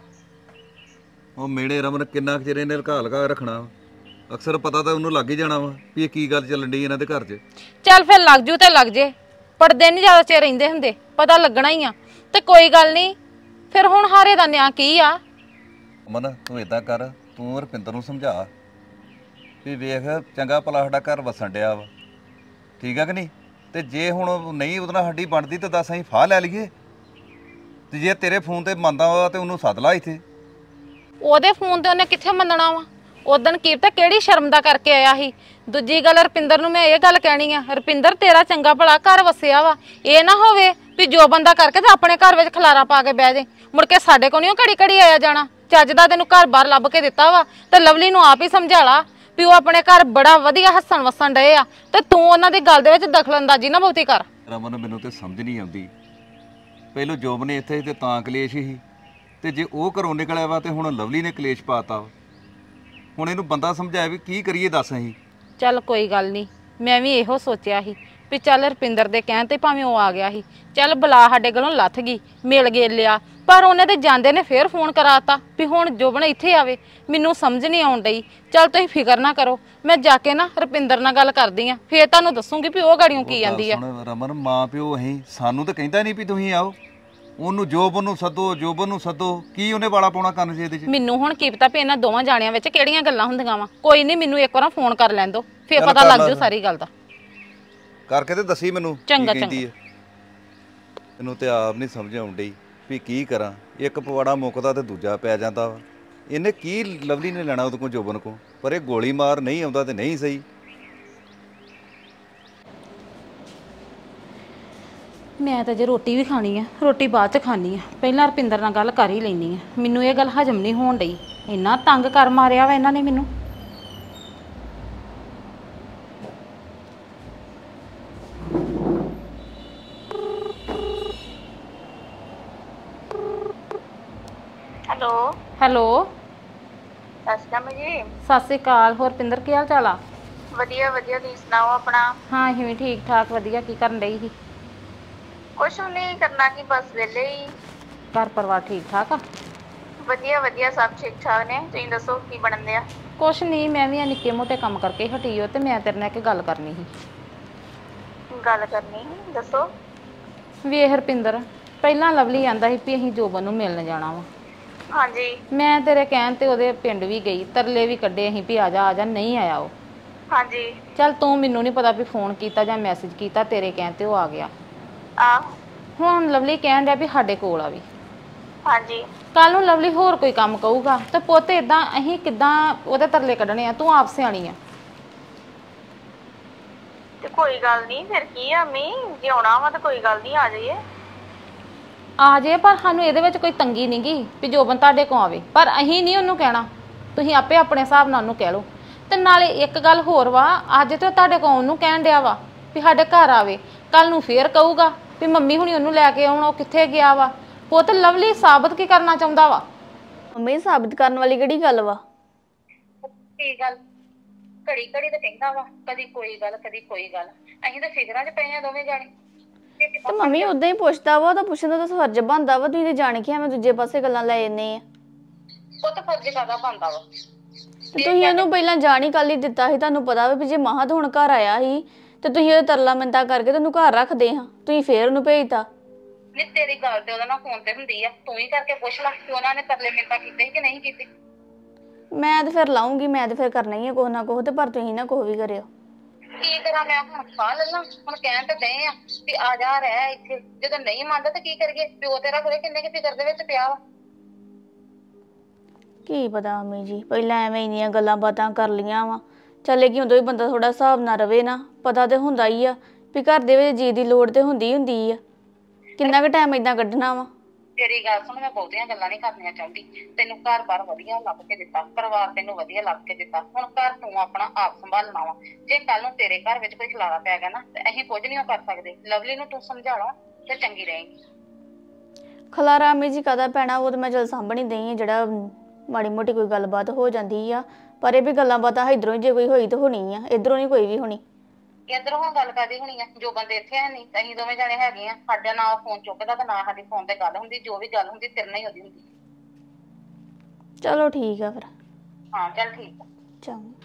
ਉਹ ਮਿਹਣੇ ਰਮਨ ਕਿੰਨਾ ਚਿਰ ਇਹਨੇ ਲਗਾ ਰੱਖਣਾ, ਅਕਸਰ ਪਤਾ ਤਾਂ ਉਹਨੂੰ ਲੱਗ ਹੀ ਜਾਣਾ ਵਾ ਵੀ ਇਹ ਕੀ ਗੱਲ ਚੱਲਣ ਡਈ ਇਹਨਾਂ ਦੇ ਘਰ 'ਚ। ਚੱਲ ਫਿਰ ਲੱਗ ਜੂ ਤੇ ਲੱਗ ਜੇ, ਪੜਦੇ ਨਹੀਂ ਜ਼ਿਆਦਾ ਚਿਰ ਰਹਿੰਦੇ ਹੁੰਦੇ, ਪਤਾ ਲੱਗਣਾ ਹੀ ਆ। ਤੇ ਕੋਈ ਗੱਲ ਨਹੀਂ, ਫਿਰ ਹੁਣ ਹਾਰੇ ਦਾ ਨਿਆਂ ਕੀ ਆ। ਅਮਨ ਤੂੰ ਏਦਾਂ ਕਰ, ਤੂੰ ਰੁਪਿੰਦਰ ਨੂੰ ਸਮਝਾ ਵੀ ਵੇਖ ਚੰਗਾ ਭਲਾ ਸਾਡਾ ਘਰ ਵਸਣ ਡਿਆ ਵਾ, ਠੀਕ ਆ ਕਿ ਨਹੀਂ। ਤੇ ਜੇ ਹੁਣ ਨਹੀਂ ਉਹਦੇ ਨਾਲ ਸਾਡੀ ਬਣਦੀ ਤਾਂ ਦੱਸ ਅਸੀਂ ਫਾਹ ਲੈ ਲਈਏ, ਤੇ ਜੇ ਤੇਰੇ ਫੋਨ ਤੇ ਮੰਨਦਾ ਵਾ ਤੇ ਉਹਨੂੰ ਸੱਦ ਲਾ ਇੱਥੇ। ਉਹਦੇ ਫੋਨ ਤੇ ਉਹਨੇ ਕਿੱਥੇ ਮੰਨਣਾ ਵਾ, ਉਦਣ ਕੀਰਤਾ ਕਿਹੜੀ ਸ਼ਰਮ ਦਾ ਕਰਕੇ ਆਇਆ ਸੀ। ਦੂਜੀ ਗੱਲ ਰਪਿੰਦਰ ਨੂੰ ਮੈਂ ਇਹ ਗੱਲ ਕਹਿਣੀ ਆ, ਰਪਿੰਦਰ ਤੇਰਾ ਚੰਗਾ ਭਲਾ ਘਰ ਵਸਿਆ ਵਾ, ਇਹ ਨਾ ਹੋਵੇ ਵੀ ਜੋ ਬੰਦਾ ਕਰਕੇ ਤੇ ਆਪਣੇ ਘਰ ਵਿੱਚ ਖਲਾਰਾ ਪਾ ਕੇ ਬਹਿ ਜੇ, ਮੁੜ ਕੇ ਸਾਡੇ ਕੋਲ ਨਹੀਂ ਉਹ ਘੜੀ ਘੜੀ ਆਇਆ ਜਾਣਾ। ਚੱਜ ਦਾ ਤੈਨੂੰ ਘਰ ਬਾਹਰ ਲੱਭ ਕੇ ਦਿੱਤਾ ਵਾ, ਤੇ ਲਵਲੀ ਨੂੰ ਆਪ ਹੀ ਸਮਝਾ ਲਾ ਵੀ ਉਹ ਆਪਣੇ ਘਰ ਬੜਾ ਵਧੀਆ ਹੱਸਣ ਵਸਣ ਡਏ ਆ, ਤੇ ਤੂੰ ਉਹਨਾਂ ਦੀ ਗੱਲ ਦੇ ਵਿੱਚ ਦਖਲਅੰਦਾਜ਼ੀ ਨਾ ਬਹੁਤੀ ਕਰ। ਰਮਨ ਮੈਨੂੰ ਤੇ ਸਮਝ ਨਹੀਂ ਆਉਂਦੀ, ਪਹਿਲੋਂ ਜੋਬ ਨੇ ਇੱਥੇ ਤੇ ਤਾਂ ਕਲੇਸ਼ ਹੀ, ਤੇ ਜੇ ਉਹ ਘਰੋਂ ਨਿਕਲਿਆ ਵਾ ਤੇ ਹੁਣ ਲਵਲੀ ਨੇ ਕਲੇਸ਼ ਪਾਤਾ। ਹੁਣ ਇਹਨੂੰ ਬੰਦਾ ਸਮਝਾਇਆ ਵੀ ਕੀ ਕਰੀਏ ਦੱਸ ਅਸੀਂ। ਚੱਲ ਕੋਈ ਗੱਲ ਨਹੀਂ, ਮੈਂ ਵੀ ਇਹੋ ਸੋਚਿਆ ਸੀ ਵੀ ਚੱਲ ਰਪਿੰਦਰ ਦੇ ਕਹਿਣ ਤੇ ਭਾਵੇਂ ਉਹ ਆ ਗਿਆ ਸੀ, ਚੱਲ ਬਲਾ ਸਾਡੇ ਕੋਲੋਂ ਲੱਥ ਗਈ, ਮਿਲ ਗੇ ਲਿਆ, ਪਰ ਉਹਨੇ ਤੇ ਜਾਂਦੇ ਨੇ ਫੇਰ ਫੋਨ ਕਰਾਤਾ ਵੀ ਹੁਣ ਜੋਬਨ ਇੱਥੇ ਆਵੇ। ਮੈਨੂੰ ਸਮਝ ਨਹੀਂ ਆਉਣ ਡਈ। ਚੱਲ ਤੁਸੀਂ ਫਿਕਰ ਨਾ ਕਰੋ, ਮੈਂ ਜਾ ਕੇ ਨਾ ਰਪਿੰਦਰ ਨਾਲ ਗੱਲ ਕਰਦੀ ਆ, ਫੇਰ ਤੁਹਾਨੂੰ ਦੱਸੂਗੀ ਵੀ ਉਹ ਗਾੜੀਆਂ ਕੀ ਜਾਂਦੀ ਆ। ਰਮਨ ਮਾਂ ਪਿਓ ਅਸੀਂ ਸਾਨੂੰ ਤਾਂ ਕਹਿੰਦਾ ਨਹੀਂ ਵੀ ਤੁਸੀਂ ਆਓ, ਉਹਨੂੰ ਜੋਬਨ ਨੂੰ ਸੱਦੋ, ਕੀ ਉਹਨੇ ਵਾਲਾ ਪਾਉਣਾ ਕੰਨ 'ਚ ਇਹਦੇ 'ਚ। ਮੈਨੂੰ ਹੁਣ ਕੀ ਪਤਾ ਵੀ ਇਹਨਾਂ ਦੋਵਾਂ ਜਾਣਿਆਂ ਵਿੱਚ ਕਿਹੜੀਆਂ ਗੱਲਾਂ ਹੁੰਦੀਆਂ ਵਾ। ਕੋਈ ਨਹੀਂ, ਮੈਨੂੰ ਇੱਕ ਵਾਰ ਫੋਨ ਕਰ ਲੈਣ ਦੋ, ਫੇਰ ਪਤਾ ਲੱਗ ਜੂ ਸਾਰੀ ਗੱਲ ਦਾ। ਕਰਕੇ ਤੇ ਦੱਸੀ ਮੈਨੂੰ ਚੰਗਾ ਕਹਿੰਦੀ ਹੈ। ਮੈਨੂੰ ਤੇ ਆਪ ਨਹੀਂ ਸਮਝ ਆਉਣ ਡਈ ਵੀ ਕੀ ਕਰਾਂ, ਇੱਕ ਪਵਾੜਾ ਮੁੱਕਦਾ ਤੇ ਦੂਜਾ ਪੈ ਜਾਂਦਾ ਵਾ। ਇਹਨੇ ਕੀ ਲਵਲੀ ਨੇ ਲੈਣਾ ਉਹਦੇ ਕੋਲ ਜੋਬਨ ਕੋਲ, ਪਰ ਇਹ ਗੋਲੀ ਮਾਰ ਨਹੀਂ ਆਉਂਦਾ ਤੇ ਨਹੀਂ ਸਹੀ। ਮੈਂ ਤਾਂ ਜੇ ਰੋਟੀ ਵੀ ਖਾਣੀ ਆ, ਰੋਟੀ ਬਾਅਦ ਚ ਖਾਣੀ ਆ, ਪਹਿਲਾਂ ਰਪਿੰਦਰ ਨਾਲ ਗੱਲ ਕਰ ਹੀ ਲੈਣੀ ਆ। ਮੈਨੂੰ ਇਹ ਗੱਲ ਹਜਮ ਨਹੀਂ ਹੋਣ ਡਈ, ਇੰਨਾ ਤੰਗ ਕਰ ਮਾਰਿਆ ਵਾ ਇਹਨਾਂ ਨੇ ਮੈਨੂੰ। ਹੈਲੋ ਸਤਿ ਸ਼੍ਰੀ ਅਕਾਲ ਜੀ। ਸਤਿ ਸ਼੍ਰੀ ਅਕਾਲ। ਹੋਰ ਰਪਿੰਦਰ ਕੀ ਹਾਲ ਚਾਲ ਆ? ਵਧੀਆ ਤੁਸੀਂ ਸੁਣਾਓ ਆਪਣਾ। ਹਾਂ ਅਸੀਂ ਵੀ ਠੀਕ ਠਾਕ ਵਧੀਆ। ਕੀ ਕਰਨ ਡਈ ਸੀ? ਕੁਛ ਨਹੀਂ ਕਰਨਾ, ਕੀ ਬਸ ਵਿਹਲੇ ਹੀ। ਘਰ ਪਰਿਵਾਰ ਠੀਕ ਠਾਕ ਆ? ਵਧੀਆ ਸਭ ਠੀਕ ਠਾਕ ਨੇ। ਤੁਸੀਂ ਦੱਸੋ ਕੀ ਬਣਨ ਦਿਆ? ਕੁਛ ਨਹੀਂ, ਮੈਂ ਵੀ ਨਿੱਕੇ ਮੋਟੇ ਕੰਮ ਕਰਕੇ ਹਟੀ ਹੋ, ਤੇ ਮੈਂ ਤੇਰੇ ਨਾਲ ਇੱਕ ਗੱਲ ਕਰਨੀ ਸੀ। ਗੱਲ ਕਰਨੀ? ਦੱਸੋ। ਵੇਖ ਰਪਿੰਦਰ, ਪਹਿਲਾਂ ਲਵਲੀ ਆਂਦਾ ਸੀ ਵੀ ਅਸੀਂ ਜੋਬਨ ਨੂੰ ਮਿਲਣ ਜਾਣਾ ਵਾ। ਹਾਂਜੀ। ਮੈਂ ਤੇਰੇ ਕਹਿਣ ਤੇ ਉਹਦੇ ਪਿੰਡ ਵੀ ਗਈ, ਤਰਲੇ ਵੀ ਕੱਢੇ ਅਸੀਂ ਵੀ ਆ ਜਾ, ਨਹੀਂ ਆਇਆ ਉਹ। ਹਾਂਜੀ। ਚੱਲ ਤੂੰ ਮੈਨੂੰ ਨਹੀਂ ਪਤਾ ਵੀ ਫੋਨ ਕੀਤਾ ਜਾਂ ਮੈਸੇਜ ਕੀਤਾ, ਤੇਰੇ ਕਹਿਣ ਤੇ ਉਹ ਆ ਗਿਆ। ਆਹ। ਹੁਣ ਲਵਲੀ ਕਹਿਣ ਡਿਆ ਵੀ ਸਾਡੇ ਕੋਲ ਆਵੇ। ਹਾਂਜੀ। ਕੱਲ ਨੂੰ ਲਵਲੀ ਹੋਰ ਕੋਈ ਕੰਮ ਕਹੂਗਾ ਤੇ ਪੁੱਤ ਇਦਾਂ ਅਸੀਂ ਕਿੱਦਾਂ ਉਹਦੇ ਤਰਲੇ ਕੱਢਣੇ ਆ? ਤੂੰ ਆਪ ਸਿਆਣੀ ਆ। ਤੇ ਕੋਈ ਗੱਲ ਨਹੀਂ, ਫਿਰ ਕੀ ਆ ਮੰਮੀ, ਜੇ ਆਉਣਾ ਵਾ ਤਾਂ ਕੋਈ ਗੱਲ ਨਹੀਂ, ਆ ਜਾਈਏ। ਆ ਜੇ, ਪਰ ਸਾਨੂੰ ਇਹਦੇ ਵਿੱਚ ਕੋਈ ਤੰਗੀ ਨੀ ਗੀ ਵੀ ਜੋਬਨ ਤੁਹਾਡੇ ਕੋਲ ਆਵੇ, ਪਰ ਅਸੀਂ ਨਹੀਂ ਉਹਨੂੰ ਕਹਿਣਾ। ਤੁਸੀਂ ਆਪੇ ਆਪਣੇ ਹਿਸਾਬ ਨਾਲ ਉਹਨੂੰ ਕਹਿ ਲਓ। ਤੇ ਨਾਲੇ ਇੱਕ ਗੱਲ ਹੋਰ ਵਾ, ਅੱਜ ਤੇ ਤੁਹਾਡੇ ਕੋਲ ਉਹਨੂੰ ਕਹਿਣ ਡਿਆ ਵਾ ਵੀ ਸਾਡੇ ਘਰ ਆਵੇ, ਕੱਲ ਨੂੰ ਫੇਰ ਕਹੂਗਾ ਵੀ ਮੰਮੀ ਹੁਣੀ ਉਹਨੂੰ ਲੈ ਕੇ ਆਉਣ, ਉਹ ਕਿੱਥੇ ਗਿਆ ਵਾ। ਪੁੱਤ ਲਵਲੀ ਸਾਬਤ ਕੀ ਕਰਨਾ ਚਾਹੁੰਦਾ ਵਾ? ਮੰਮੀ ਸਾਬਿਤ ਕਰਨ ਵਾਲੀ ਕਿਹੜੀ ਗੱਲ ਵਾ? ਕੀ ਗੱਲ? ਘੜੀ ਘੜੀ ਤਾਂ ਕਹਿੰਦਾ ਵਾ, ਕਦੀ ਕੋਈ ਗੱਲ ਕਦੀ ਕੋਈ ਗੱਲ। ਅਸੀਂ ਤਾਂ ਫਿਕਰਾਂ 'ਚ ਪਏ ਆ ਦੋਵੇਂ ਜਾਣੇ। ਤੇ ਮੰਮੀ ਉਦਾਂ ਹੀ ਪੁੱਛਦਾ ਵਾ, ਉਹਦਾ ਪੁੱਛਣ ਦਾ ਤਾਂ ਫਰਜ਼ ਬਣਦਾ ਵਾ। ਤੁਸੀਂ ਤੇ ਜਾਣ ਕੇ ਐਵੇਂ ਦੂਜੇ ਪਾਸੇ ਗੱਲਾਂ ਲੈ ਜੰਨੇ ਆ। ਉਹ ਤਾਂ ਫਰਜ਼ ਕਾਹਦਾ ਬਣਦਾ ਵਾ? ਤੇ ਤੁਸੀਂ ਉਹਨੂੰ ਪਹਿਲਾਂ ਜਾਣ ਹੀ ਕੱਲ ਹੀ ਦਿੱਤਾ ਸੀ। ਤੁਹਾਨੂੰ ਪਤਾ ਵਾ ਵੀ ਜੇ ਮਹਾਂ ਤਾਂ ਹੁਣ ਘਰ ਆਇਆ ਸੀ ਤੇ ਤੁਸੀਂ ਉਹਦੇ ਤਰਲਾ ਮਿੰਤਾ ਕਰਕੇ ਤੈਨੂੰ ਘਰ ਰੱਖਦੇ ਹਾਂ, ਤੁਸੀਂ ਫੇਰ ਉਹਨੂੰ ਭੇਜਤਾ। ਨਹੀਂ, ਤੇਰੀ ਗੱਲ ਤੇ ਉਹਦੇ ਨਾਲ ਫੋਨ ਤੇ ਹੁੰਦੀ ਆ, ਤੂੰ ਹੀ ਕਰਕੇ ਪੁੱਛ ਲੈ ਕਿ ਉਹਨਾਂ ਨੇ ਤਰਲੇ ਮਿੰਤਾ ਕੀਤੇ ਕਿ ਨਹੀਂ ਕੀਤੇ। ਮੈਂ ਤੇ ਫਿਰ ਲਾਉਂਗੀ, ਮੈਂ ਤੇ ਫਿਰ ਕਰਨਾ ਹੀ ਆ ਕੁਛ ਨਾ ਕੁਛ, ਤੇ ਪਰ ਤੁਸੀਂ ਨਾ ਕੁਛ ਵੀ ਕਰਿਓ। ਕੀ ਕਰਾਂ ਮੈਂ? ਹੁਣ ਖਾ ਲੈਣਾ? ਹੁਣ ਕਹਿਣ ਤੇ ਦਏ ਆ ਵੀ ਆ ਜਾ ਰਹਿ ਇੱਥੇ, ਜਦੋਂ ਨਹੀਂ ਮੰਨਦਾ ਤਾਂ ਕੀ ਕਰੀਏ? ਪਿਓ ਤੇਰਾ ਕੋਲੇ ਕਿੰਨੇ ਕਿ ਫਿਕਰ ਦੇ ਵਿੱਚ ਪਿਆ ਵਾ। ਕੀ ਪਤਾ ਮੰਮੀ ਜੀ, ਪਹਿਲਾਂ ਐਵੇਂ ਇੰਨੀਆਂ ਗੱਲਾਂ ਬਾਤਾਂ ਕਰ ਲੀਆਂ ਵਾ। ਚੱਲੇ ਕਿ ਉਦੋਂ ਵੀ ਬੰਦਾ ਥੋੜਾ ਹਿਸਾਬ ਨਾਲ ਰਵੇ ਨਾ, ਪਤਾ ਤੇ ਹੁੰਦਾ ਹੀ ਆ ਵੀ ਘਰ ਦੇ ਵਿੱਚ ਜੀ ਦੀ ਲੋੜ ਤੇ ਹੁੰਦੀ ਆ। ਕਿੰਨਾ ਕੁ ਟਾਈਮ ਏਦਾਂ ਕੱਢਣਾ ਵਾ? ਤੇਰੀ ਗੱਲ ਸੁਣ, ਮੈਂ ਬਹੁਤੀਆਂ ਗੱਲਾਂ ਨਹੀਂ ਕਰਨੀਆਂ ਚਾਹੁੰਦੀ। ਤੈਨੂੰ ਘਰ-ਬਾਰ ਵਧੀਆ ਲੱਭ ਕੇ ਦਿੱਤਾ, ਪਰਿਵਾਰ ਤੈਨੂੰ ਵਧੀਆ ਲੱਭ ਕੇ ਦਿੱਤਾ, ਹੁਣ ਘਰ ਤੂੰ ਆਪਣਾ ਆਪ ਸੰਭਾਲਣਾ ਵਾ। ਜੇ ਕੱਲ ਨੂੰ ਤੇਰੇ ਘਰ ਵਿੱਚ ਕੋਈ ਖਿਲਾਰਾ ਪੈ ਗਿਆ ਨਾ ਤੇ ਅਸੀਂ ਕੁਝ ਨਹੀਂ ਕਰ ਸਕਦੇ। ਲਵਲੀ ਨੂੰ ਤੂੰ ਸਮਝਾ ਲਾ ਤੇ ਚੰਗੀ ਰਹੇਗੀ। ਖਲਾਰਾ ਮੰਮੀ ਜੀ ਕਾਹਦਾ ਪੈਣਾ? ਉਹ ਤਾਂ ਮੈਂ ਚਲ ਸਾਂਭਣ ਹੀ ਦਈ ਆ, ਜਿਹੜਾ ਮਾੜੀ ਮੋਟੀ ਕੋਈ ਗੱਲਬਾਤ ਹੋ ਜਾਂਦੀ ਆ। ਪਰ ਇਹ ਵੀ ਗੱਲਾਂ ਬਾਤਾਂ ਇਧਰੋਂ ਹੀ ਜੇ ਕੋਈ ਹੋਈ ਤਾਂ ਹੋਣੀ ਆ, ਇਧਰੋਂ ਨਹੀਂ ਕੋਈ ਵੀ ਹੋਣੀ। ਇੱਧਰੋਂ ਹੁਣ ਗੱਲ ਕਰਦੀ ਹੋਣੀ ਆ, ਜੋ ਬੰਦੇ ਇੱਥੇ ਹੈ ਨਹੀਂ, ਅਸੀਂ ਦੋਵੇਂ ਜਾਣੇ ਹੈਗੇ ਆ। ਸਾਡਾ ਨਾ ਫੋਨ ਚੁੱਕਦਾ ਤੇ ਨਾ ਸਾਡੀ ਫੋਨ ਤੇ ਗੱਲ ਹੁੰਦੀ। ਜੋ ਵੀ ਗੱਲ ਹੁੰਦੀ ਤੇਰੇ ਨਾਲ ਹੀ ਹੁੰਦੀ ਹੁੰਦੀ। ਚਲੋ ਠੀਕ ਆ ਫਿਰ। ਹਾਂ ਚੱਲ ਠੀਕ ਆ। ਚੰਗਾ।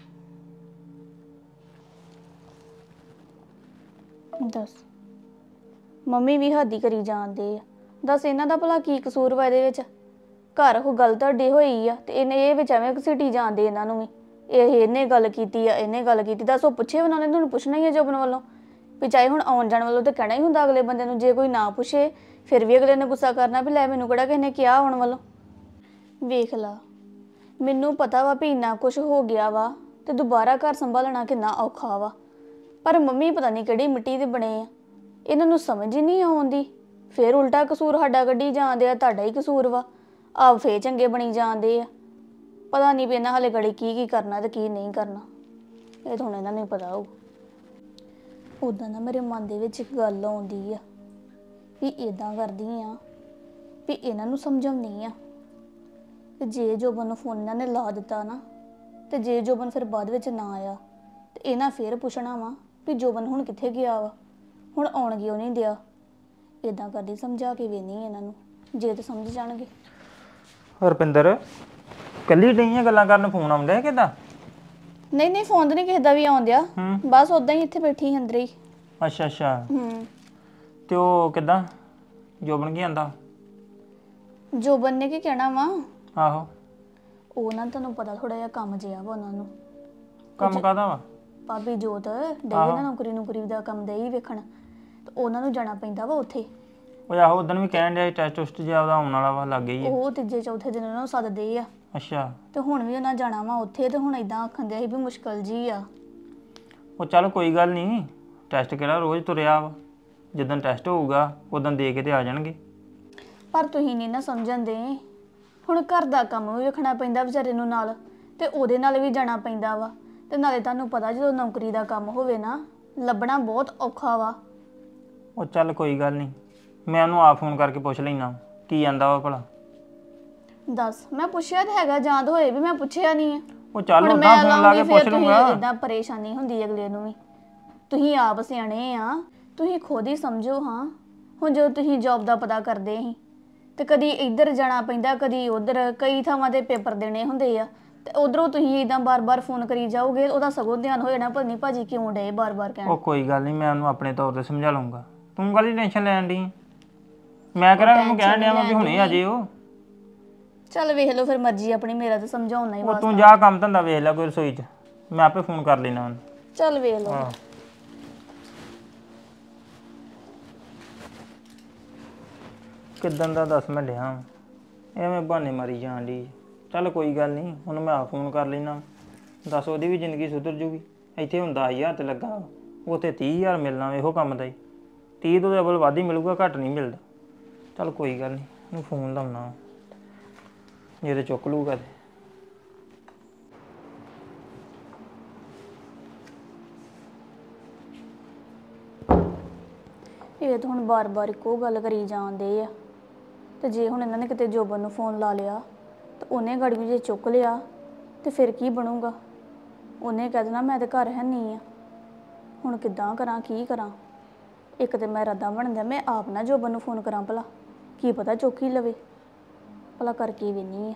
ਦੱਸ, ਮੰਮੀ ਵੀ ਹੱਦ ਹੀ ਕਰੀ ਜਾਂਦੇ ਆ। ਦੱਸ ਇਹਨਾਂ ਦਾ ਭਲਾ ਕੀ ਕਸੂਰ ਵਾ ਇਹਦੇ ਵਿੱਚ? ਘਰ ਉਹ ਗੱਲ ਤੁਹਾਡੀ ਹੋਈ ਆ ਤੇ ਇਹਨੇ ਇਹ ਵਿੱਚ ਐਵੇਂ ਘਸੀਟੀ ਜਾਂਦੇ ਇਹਨਾਂ ਨੂੰ ਵੀ। ਇਹਨੇ ਗੱਲ ਕੀਤੀ ਆ, ਇਹਨੇ ਗੱਲ ਕੀਤੀ। ਦੱਸ ਉਹ ਪੁੱਛੇ ਉਹਨਾਂ ਨੇ ਤੁਹਾਨੂੰ ਪੁੱਛਣਾ ਹੀ ਆ ਜੋਬਨ ਵੱਲੋਂ ਵੀ, ਚਾਹੇ ਹੁਣ ਆਉਣ ਜਾਣ ਵੱਲੋਂ ਤਾਂ ਕਹਿਣਾ ਹੀ ਹੁੰਦਾ ਅਗਲੇ ਬੰਦੇ ਨੂੰ। ਜੇ ਕੋਈ ਨਾ ਪੁੱਛੇ ਫਿਰ ਵੀ ਅਗਲੇ ਨੇ ਗੁੱਸਾ ਕਰਨਾ ਵੀ ਲੈ ਮੈਨੂੰ ਕਿਹੜਾ ਕਿਸੇ ਨੇ ਕਿਹਾ ਆਉਣ ਵੱਲੋਂ। ਵੇਖ ਲਾ, ਮੈਨੂੰ ਪਤਾ ਵਾ ਵੀ ਇੰਨਾ ਕੁਛ ਹੋ ਗਿਆ ਵਾ ਤੇ ਦੁਬਾਰਾ ਘਰ ਸੰਭਾਲਣਾ ਕਿੰਨਾ ਔਖਾ ਵਾ। ਪਰ ਮੰਮੀ ਪਤਾ ਨਹੀਂ ਕਿਹੜੀ ਮਿੱਟੀ ਦੇ ਬਣੇ ਆ, ਇਹਨਾਂ ਨੂੰ ਸਮਝ ਹੀ ਨਹੀਂ ਆਉਂਦੀ। ਫਿਰ ਉਲਟਾ ਕਸੂਰ ਸਾਡਾ ਕੱਢੀ ਜਾਂਦੇ ਆ, ਤੁਹਾਡਾ ਹੀ ਕਸੂਰ ਵਾ। ਆਪ ਫੇਰ ਚੰਗੇ ਬਣੀ ਜਾਂਦੇ ਆ। ਪਤਾ ਨਹੀਂ ਵੀ ਇਹਨਾਂ ਹਾਲੇ ਗੜੀ ਕੀ ਕਰਨਾ ਤੇ ਕੀ ਨਹੀਂ ਕਰਨਾ, ਇਹ ਤਾਂ ਹੁਣ ਇਹਨਾਂ ਨੂੰ ਹੀ ਪਤਾ ਹੋਊ। ਉੱਦਾਂ ਨਾ ਮੇਰੇ ਮਨ ਦੇ ਵਿੱਚ ਇੱਕ ਗੱਲ ਆਉਂਦੀ ਆ ਵੀ ਇੱਦਾਂ ਕਰਦੀ ਆ ਵੀ ਇਹਨਾਂ ਨੂੰ ਸਮਝਾਉਂਦੀ ਆ ਤੇ ਜੇ ਜੋਬਨ ਨੂੰ ਫੋਨ ਇਹਨਾਂ ਨੇ ਲਾ ਦਿੱਤਾ ਨਾ, ਤੇ ਜੇ ਜੋਬਨ ਫਿਰ ਬਾਅਦ ਵਿੱਚ ਨਾ ਆਇਆ ਤੇ ਇਹਨਾਂ ਫੇਰ ਪੁੱਛਣਾ ਵਾ ਵੀ ਜੋਬਨ ਹੁਣ ਕਿੱਥੇ ਗਿਆ ਵਾ, ਹੁਣ ਆਉਣ ਕਿਉਂ ਨਹੀਂ ਦਿਆ। ਇੱਦਾਂ ਕਰਦੀ ਸਮਝਾ ਕੇ ਵੇਨੀ ਇਹਨਾਂ ਨੂੰ, ਜੇ ਤਾਂ ਸਮਝ ਜਾਣਗੇ। ਰੁਪਿੰਦਰ ਕੱਲੀ ਡਈਆਂ ਗੱਲਾਂ ਕਰਨ? ਫੋਨ ਆਉਂਦਾ ਕਿਦਾਂ? ਨਹੀਂ ਫੋਨ ਤਾਂ ਨਹੀਂ ਕਿਸੇ ਦਾ ਵੀ ਆਉਂਦਿਆ, ਬਸ ਉਦਾਂ ਹੀ ਇੱਥੇ ਬੈਠੀ ਅੰਦਰ ਹੀ। ਅੱਛਾ ਤੇ ਉਹ ਕਿਦਾਂ ਜੋਬਨ ਕੀ ਆਂਦਾ? ਜੋਬਨ ਨੇ ਕੀ ਕਹਿਣਾ ਵਾ? ਆਹੋ, ਉਹ ਨਾ ਤੁਹਾਨੂੰ ਪਤਾ ਥੋੜਾ ਜਿਹਾ ਕੰਮ ਜਿਆ ਵਾ ਉਹਨਾਂ ਨੂੰ। ਕੰਮ ਕਾਹਦਾ ਵਾ? ਭਾਬੀ ਜੋਤ ਡਈ ਨਾ ਨੌਕਰੀ ਦਾ ਕੰਮ ਦੇ ਹੀ ਵੇਖਣ, ਤੇ ਉਹਨਾਂ ਨੂੰ ਜਾਣਾ ਪੈਂਦਾ ਵਾ ਉੱਥੇ। ਉਹ ਆਹੋ ਉਦੋਂ ਵੀ ਕਹਿਣ ਡਿਆ ਟੈਸਟ ਟੁਸਟ ਜਿਹਾ ਉਹਦਾ ਆਉਣ ਵਾਲਾ ਵਾ, ਲੱਗ ਗਈ ਆ। ਉਹ ਤੀਜੇ ਚੌਥੇ ਦਿਨ ਉਹਨਾਂ ਨੂੰ ਸੱਦਦੇ ਆ। ਅੱਛਾ, ਤੇ ਹੁਣ ਵੀ ਉਹਨਾਂ ਜਾਣਾ ਵਾ ਉੱਥੇ, ਤੇ ਹੁਣ ਇਦਾਂ ਆਖਣ ਦਿਆ ਸੀ ਵੀ ਮੁਸ਼ਕਲ ਜੀ ਆ। ਉਹ ਚੱਲ ਕੋਈ ਗੱਲ ਨਹੀਂ, ਟੈਸਟ ਕਿਹੜਾ ਰੋਜ਼ ਤੁਰਿਆ ਵਾ। ਜਦੋਂ ਟੈਸਟ ਹੋਊਗਾ ਉਦੋਂ ਦੇ ਕੇ ਤੇ ਆ ਜਾਣਗੇ। ਪਰ ਤੁਸੀਂ ਨਹੀਂ ਨਾ ਸਮਝਣ ਦੇ, ਹੁਣ ਘਰ ਦਾ ਕੰਮ ਵੀ ਵੇਖਣਾ ਪੈਂਦਾ ਵਿਚਾਰੇ ਨੂੰ ਨਾਲ, ਤੇ ਉਹਦੇ ਨਾਲ ਵੀ ਜਾਣਾ ਪੈਂਦਾ ਵਾ। ਤੇ ਨਾਲੇ ਤੁਹਾਨੂੰ ਪਤਾ ਜਦੋਂ ਨੌਕਰੀ ਦਾ ਕੰਮ ਹੋਵੇ ਨਾ, ਲੱਭਣਾ ਬਹੁਤ ਔਖਾ ਵਾ। ਉਹ ਚੱਲ ਕੋਈ ਗੱਲ ਨਹੀਂ, ਮੈਂ ਉਹਨੂੰ ਆਪ ਫੋਨ ਕਰਕੇ ਪੁੱਛ ਲੈਣਾ ਕੀ ਆਂਦਾ ਵਾ ਭਲਾ। ਦੱਸ, ਮੈਂ ਪੁੱਛਿਆ ਤਾਂ ਹੈਗਾ, ਜਾਂਦ ਹੋਏ ਵੀ ਮੈਂ ਪੁੱਛਿਆ ਨਹੀਂ ਆ। ਉਹ ਚੱਲ ਉਦਾਂ ਫੋਨ ਲਾ ਕੇ ਪੁੱਛ ਲੂੰਗਾ। ਇਦਾਂ ਪਰੇਸ਼ਾਨੀ ਹੁੰਦੀ ਅਗਲੇ ਨੂੰ ਵੀ। ਤੁਸੀਂ ਆਪ ਸਿਆਣੇ ਆ, ਤੁਸੀਂ ਖੁਦ ਹੀ ਸਮਝੋ। ਹਾਂ, ਹੁਣ ਜਦੋਂ ਤੁਸੀਂ ਜੌਬ ਦਾ ਪਤਾ ਕਰਦੇ ਸੀ ਤੇ ਕਦੀ ਇੱਧਰ ਜਾਣਾ ਪੈਂਦਾ, ਕਦੀ ਉੱਧਰ, ਕਈ ਥਾਵਾਂ ਤੇ ਪੇਪਰ ਦੇਣੇ ਹੁੰਦੇ ਆ, ਤੇ ਉਧਰੋਂ ਤੁਸੀਂ ਇਦਾਂ ਬਾਰ-ਬਾਰ ਫੋਨ ਕਰੀ ਜਾਓਗੇ, ਉਹਦਾ ਸਗੋਂ ਧਿਆਨ ਹੋ ਜਾਣਾ ਪਤਾ ਨਹੀਂ ਭਾਜੀ ਕਿਉਂ ਡਏ ਬਾਰ-ਬਾਰ ਕਹਿਣ। ਉਹ ਕੋਈ ਗੱਲ ਨਹੀਂ, ਮੈਂ ਉਹਨੂੰ ਆਪਣੇ ਤੌਰ ਤੇ ਸਮਝਾ ਲਊਂਗਾ। ਤੂੰ ਕਾਹਦੀ ਟੈਨਸ਼ਨ ਲੈਣ ਦੀ? ਮੈਂ ਕਿਹੜਾ ਉਹਨੂੰ ਕਹਿਣ ਡਿਆ ਵਾ ਵੀ ਹੁਣੇ ਆ ਜੇ। ਉਹ ਚੱਲ ਵੇਖ ਲਓ ਫਿਰ, ਮਰਜ਼ੀ ਆਪਣੀ, ਮੇਰਾ ਤਾਂ ਸਮਝਾਉਣਾ ਹੀ ਉਹ ਤੂੰ ਜਾ ਕੰਮ ਧੰਦਾ ਵੇਖ ਲੈ ਕੋਈ ਰਸੋਈ 'ਚ, ਮੈਂ ਆਪੇ ਫੋਨ ਕਰ ਲੈਣਾ ਉਹਨੂੰ। ਚੱਲ ਵੇਖ ਲਓ। ਹਾਂ ਕਿੱਦਾਂ ਦਾ ਦੱਸ ਮੈਂ ਡਿਆ ਵਾਂ। ਐਵੇਂ ਬਹਾਨੇ ਮਾਰੀ ਜਾਣ ਦੀ। ਚੱਲ ਕੋਈ ਗੱਲ ਨਹੀਂ, ਉਹਨੂੰ ਮੈਂ ਆਪ ਫੋਨ ਕਰ ਲੈਣਾ। ਦੱਸ ਉਹਦੀ ਵੀ ਜ਼ਿੰਦਗੀ ਸੁਧਰ ਜੂਗੀ। ਇੱਥੇ ਹੁਣ 10,000 ਤੇ ਲੱਗਾ ਵਾ, ਉੱਥੇ 30,000 ਮਿਲਣਾ ਇਹੋ ਕੰਮ ਦਾ ਹੀ। 30 ਤੋਂ ਡਬਲ ਵੱਧ ਹੀ ਮਿਲੂਗਾ, ਘੱਟ ਨਹੀਂ ਮਿਲਦਾ। ਚੱਲ ਕੋਈ ਗੱਲ ਨਹੀਂ, ਉਹਨੂੰ ਫੋਨ ਲਾਉਣਾ ਜੇ ਤੇ ਚੁੱਕ ਲੂਗਾ ਤੇ। ਇਹ ਤਾਂ ਹੁਣ ਬਾਰ-ਬਾਰ ਇੱਕੋ ਗੱਲ ਕਰੀ ਜਾਂਦੇ ਆ। ਤੇ ਜੇ ਹੁਣ ਇਹਨਾਂ ਨੇ ਕਿਤੇ ਜੋਬਨ ਨੂੰ ਫੋਨ ਲਾ ਲਿਆ ਤੇ ਉਹਨੇ ਗੜਵੀ ਜੇ ਚੁੱਕ ਲਿਆ ਤੇ ਫਿਰ ਕੀ ਬਣੂਗਾ? ਉਹਨੇ ਕਹਿ ਦੇਣਾ ਮੈਂ ਤੇ ਘਰ ਹੈ ਨਹੀਂ ਆ। ਹੁਣ ਕਿੱਦਾਂ ਕਰਾਂ, ਕੀ ਕਰਾਂ? ਇੱਕ ਤੇ ਮੈਂ ਇਰਾਦਾ ਬਣਦਾ ਮੈਂ ਆਪ ਨਾ ਜੋਬਨ ਨੂੰ ਫੋਨ ਕਰਾਂ, ਭਲਾ ਕੀ ਪਤਾ ਚੁੱਕ ਹੀ ਲਵੇ। ਭਲਾ ਕਰਕੇ ਵੇਨੀ ਆ।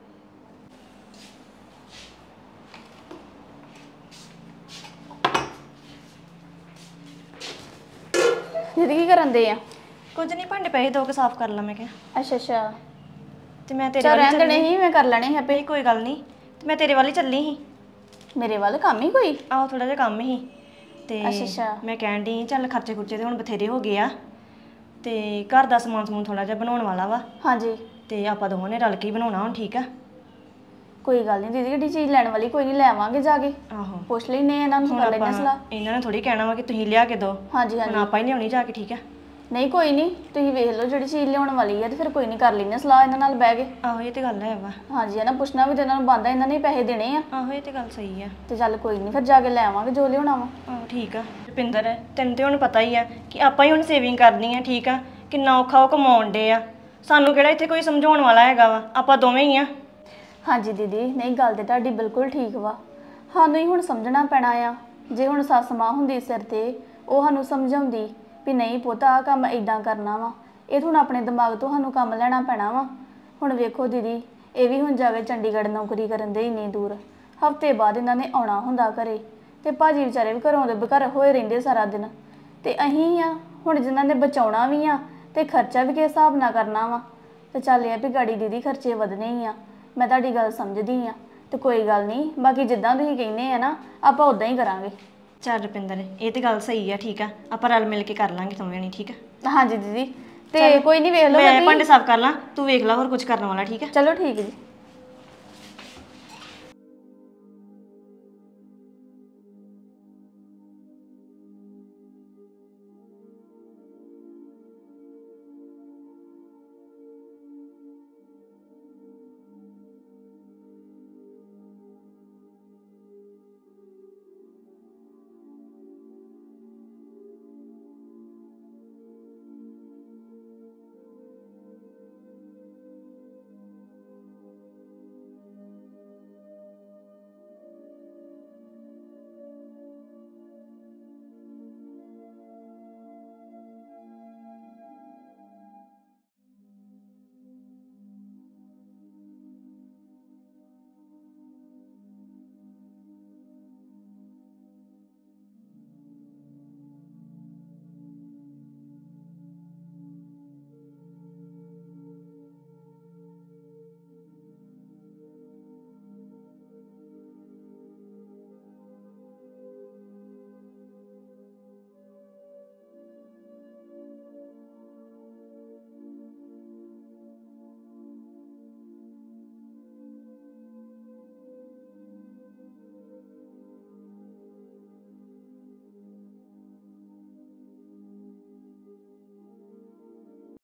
ਦੀਦੀ ਕੀ ਕਰਨ ਦੇ ਆ? ਕੁਝ ਨਹੀਂ, ਭਾਂਡੇ ਪਏ ਦੋ ਕੇ ਸਾਫ਼ ਕਰ ਲਾਂ ਮੈਂ ਕਿਹਾ। ਅੱਛਾ ਅੱਛਾ, ਤੇ ਮੈਂ ਤੇਰੇ ਚੱਲ ਵੱਲ ਰਹਿਣ ਚੱਲੀ ਦੇਣੇ ਸੀ, ਮੈਂ ਕਰ ਲੈਣੇ ਆਪੇ। ਨਹੀਂ ਕੋਈ ਗੱਲ ਨਹੀਂ, ਤੇ ਮੈਂ ਤੇਰੇ ਵੱਲ ਹੀ ਚੱਲੀ ਸੀ। ਮੇਰੇ ਵੱਲ ਕੰਮ ਹੀ ਕੋਈ? ਆਹੋ ਥੋੜਾ ਜਿਹਾ ਕੰਮ ਸੀ ਤੇ ਅੱਛਾ। ਮੈਂ ਕਹਿਣ ਦੀ ਚੱਲ ਖਰਚੇ ਖੁਰਚੇ ਤੇ ਹੁਣ ਬਥੇਰੇ ਹੋ ਗਏ ਆ ਤੇ ਘਰ ਦਾ ਸਮਾਨ ਸਮੂਨ ਥੋੜਾ ਜਿਹਾ ਬਣਾਉਣ ਵਾਲਾ ਵਾ ਹਾਂਜੀ। ਤੇ ਆਪਾਂ ਦੋਵਾਂ ਨੇ ਰਲ ਕੇ ਹੀ ਬਣਾਉਣਾ ਹੁਣ, ਠੀਕ ਆ? ਕੋਈ ਗੱਲ ਨਹੀਂ ਦੀਦੀ, ਕਿਹੜੀ ਚੀਜ਼ ਲੈਣ ਵਾਲੀ, ਕੋਈ ਨਹੀਂ ਲੈ ਆਵਾਂਗੇ ਜਾ ਕੇ। ਆਹੋ ਪੁੱਛ ਲੈਨੇ ਇਹਨਾਂ ਨੂੰ, ਕਰ ਲੈਣੇ ਸਲਾਹ। ਇਹਨਾਂ ਨੇ ਥੋੜੀ ਕਹਿਣਾ ਵਾ ਕਿ ਤੁਸੀਂ ਲਿਆ ਕੇ ਦਿਓ। ਹਾਂਜੀ ਹੁਣ ਹਾਂਜੀ, ਆਪਾਂ ਹੀ ਲਿਆਉਣੀ ਜਾ ਕੇ, ਠੀਕ ਆ? ਨਹੀਂ ਕੋਈ ਨਹੀਂ, ਤੁਸੀਂ ਵੇਖ ਲਓ ਜਿਹੜੀ ਚੀਜ਼ ਲਿਆਉਣ ਵਾਲੀ ਹੈ ਤੇ ਫਿਰ ਕੋਈ ਨਹੀਂ, ਕਰ ਲੈਨੇ ਸਲਾਹ ਇਹਨਾਂ ਨਾਲ ਬਹਿ ਕੇ। ਆਹੋ ਇਹ ਤੇ ਗੱਲ ਹੈ ਵਾ। ਹਾਂਜੀ ਹੈ ਨਾ, ਪੁੱਛਣਾ ਵੀ ਤੇ ਇਹਨਾਂ ਨੂੰ ਬੰਦਾ, ਇਹਨਾਂ ਨੇ ਹੀ ਪੈਸੇ ਦੇਣੇ ਆ। ਆਹੋ ਇਹ ਤੇ ਗੱਲ ਸਹੀ ਆ। ਤੇ ਚੱਲ ਕੋਈ ਨਹੀਂ, ਫਿਰ ਜਾ ਕੇ ਲੈ ਆਵਾਂਗੇ ਜੋ ਲਿਆਉਣਾ ਵਾ। ਆਹੋ ਠੀਕ ਆ। ਰੁਪਿੰਦਰ ਤੈਨੂੰ ਤੇ ਹੁਣ ਪਤਾ ਹੀ ਆ ਕਿ ਆਪਾਂ ਹੀ ਹੁਣ ਸੇਵਿੰਗ ਕਰਨੀ ਆ, ਠੀਕ ਆ? ਕਿੰਨਾ ਔਖਾ ਉਹ ਕਮਾਉਣ ਡੇ ਆ, ਸਾਨੂੰ ਕਿਹੜਾ ਇੱਥੇ ਕੋਈ ਸਮਝਾਉਣ ਵਾਲਾ ਹੈਗਾ ਵਾ, ਆਪਾਂ ਦੋਵੇਂ ਹੀ ਆ। ਹਾਂਜੀ ਦੀਦੀ, ਨਹੀਂ ਗੱਲ ਤੇ ਤੁਹਾਡੀ ਬਿਲਕੁਲ ਠੀਕ ਵਾ। ਸਾਨੂੰ ਹੀ ਹੁਣ ਸਮਝਣਾ ਪੈਣਾ ਆ। ਜੇ ਹੁਣ ਸੱਸ ਮਾਂ ਹੁੰਦੀ ਸਿਰ ਤੇ, ਉਹ ਸਾਨੂੰ ਸਮਝਾਉਂਦੀ ਵੀ ਨਹੀਂ ਪੁੱਤ ਆਹ ਕੰਮ ਇਦਾਂ ਕਰਨਾ ਵਾ, ਇਹ ਹੁਣ ਆਪਣੇ ਦਿਮਾਗ ਤੋਂ ਸਾਨੂੰ ਕੰਮ ਲੈਣਾ ਪੈਣਾ ਵਾ। ਹੁਣ ਵੇਖੋ ਦੀਦੀ, ਇਹ ਵੀ ਹੁਣ ਜਾਵੇ ਚੰਡੀਗੜ੍ਹ ਨੌਕਰੀ ਕਰਨ ਦੇ ਇੰਨੀ ਦੂਰ, ਹਫ਼ਤੇ ਬਾਅਦ ਇਹਨਾਂ ਨੇ ਆਉਣਾ ਹੁੰਦਾ ਘਰੇ, ਤੇ ਭਾਜੀ ਵਿਚਾਰੇ ਵੀ ਘਰੋਂ ਦੇ ਬਘਰ ਹੋਏ ਰਹਿੰਦੇ ਸਾਰਾ ਦਿਨ। ਤੇ ਅਸੀਂ ਆ ਹੁਣ ਜਿਨ੍ਹਾਂ ਨੇ ਬਚਾਉਣਾ ਵੀ ਆ ਤੇ ਖਰਚਾ ਵੀ ਕਿਸ ਹਿਸਾਬ ਨਾਲ ਕਰਨਾ ਵਾ। ਤੇ ਚੱਲ ਇਹ ਵੀ ਗਾੜੀ ਦੀਦੀ ਖਰਚੇ ਵਧਣੇ ਹੀ ਆ, ਮੈਂ ਤੁਹਾਡੀ ਗੱਲ ਸਮਝਦੀ ਆ। ਤੇ ਕੋਈ ਗੱਲ ਨਹੀਂ, ਬਾਕੀ ਜਿੱਦਾਂ ਤੁਸੀਂ ਕਹਿੰਦੇ ਆ ਨਾ, ਆਪਾਂ ਉਦਾਂ ਹੀ ਕਰਾਂਗੇ। ਚੱਲ ਰੁਪਿੰਦਰ ਇਹ ਤੇ ਗੱਲ ਸਹੀ ਆ, ਠੀਕ ਆ? ਆਪਾਂ ਰਲ ਮਿਲ ਕੇ ਕਰ ਲਾਂਗੇ ਦੋਵੇਂ ਜਣੇ, ਠੀਕ ਆ? ਹਾਂਜੀ ਦੀਦੀ, ਤੇ ਕੋਈ ਨਹੀਂ ਵੇਖ ਲਓ। ਮੈਂ ਭਾਂਡੇ ਸਾਫ਼ ਕਰ ਲਾਂ, ਤੂੰ ਵੇਖ ਲੈ ਹੋਰ ਕੁਝ ਕਰਨ ਵਾਲਾ, ਠੀਕ ਆ? ਚਲੋ ਠੀਕ ਜੀ।